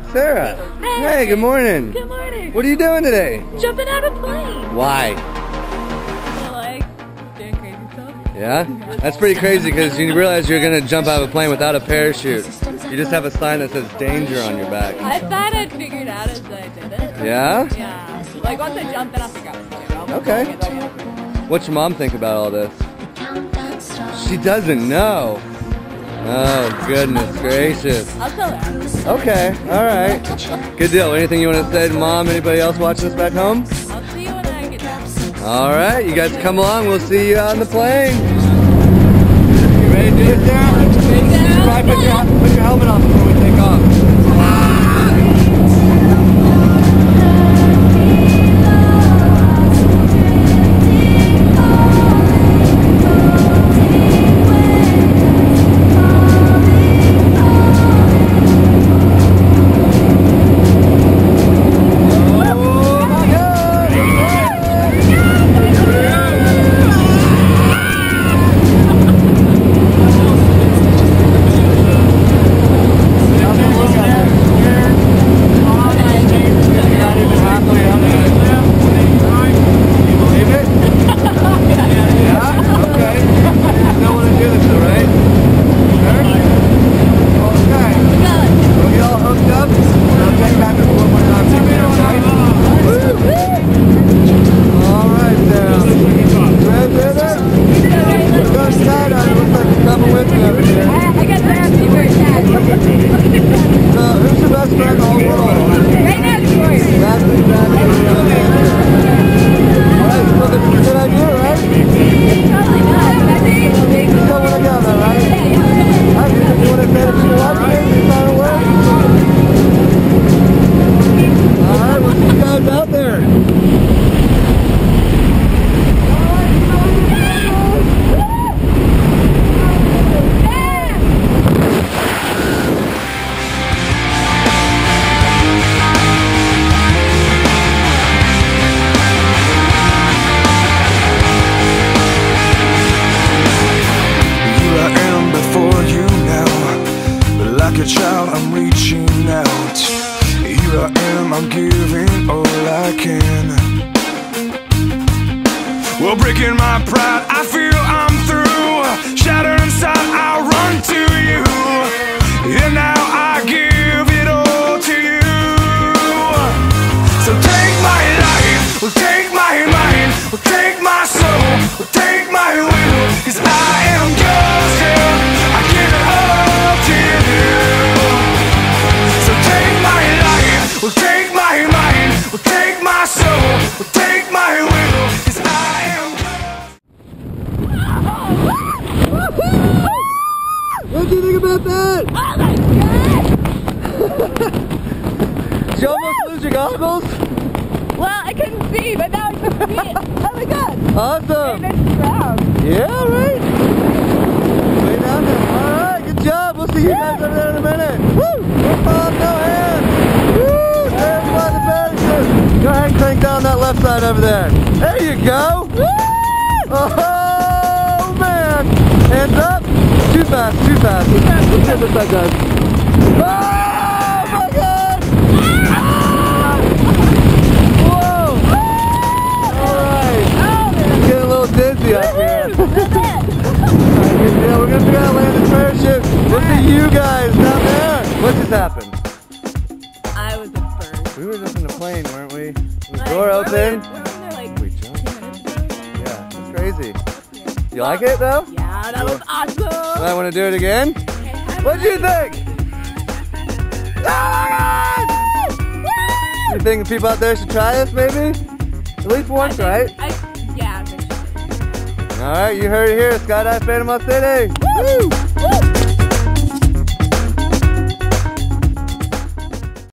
Sarah. Hey, good morning. Good morning. What are you doing today? Jumping out of a plane. Why? Like, doing crazy stuff. Yeah? That's pretty crazy because you realize you're going to jump out of a plane without a parachute. You just have a sign that says danger on your back. I thought I'd figured out as I did it. Yeah? Yeah. Like, once I jump, then I'll figure out what to do. Okay. What's your mom think about all this? She doesn't know. Oh, goodness gracious. I'll tell her. Okay, alright. Good deal. Anything you want to say to mom? Anybody else watching this back home? I'll see you when I get back. Alright, you guys come along. We'll see you on the plane. You ready to do this, Sarah? Probably put your helmet on before we take off. Child, I'm reaching out. Here I am, I'm giving all I can. Well, breaking my pride, I feel I'm through. Shattered inside, I run to you. And now I give it all to you. So take my life, well, take my mind, well, take my soul, well, take my will. 'Cause I am yours, girl. I give it all to you. Well, take my mind, well, take my soul, well, take my will, 'cause I am yours. What'd you think about that? Oh my god! Did you almost lose your goggles? Well, I couldn't see, but now I can see it. Oh my god! Awesome! And it's round. Yeah, right? Way down there. Alright, good job. We'll see you guys over there in a minute. Woo! Come on, no hands! There's by the parachute. Go ahead and crank down that left side over there. There you go. Woo! Oh, man. Hands up. Too fast, too fast. Too fast. Let's see what this side does. Oh, my God. Whoa. All right. Getting a little dizzy up here. Yeah, we're going to figure out how to land the parachute. We'll see you guys down there. What just happened? We were just in the plane, weren't we? Was the door open? We jumped. Yeah, it's crazy. You like it though? Yeah, that was awesome. I want to do it again? What'd you think? You think people out there should try this maybe? At least once, right? Yeah. Alright, you heard it here, Skydive Panama City. Woo! Woo!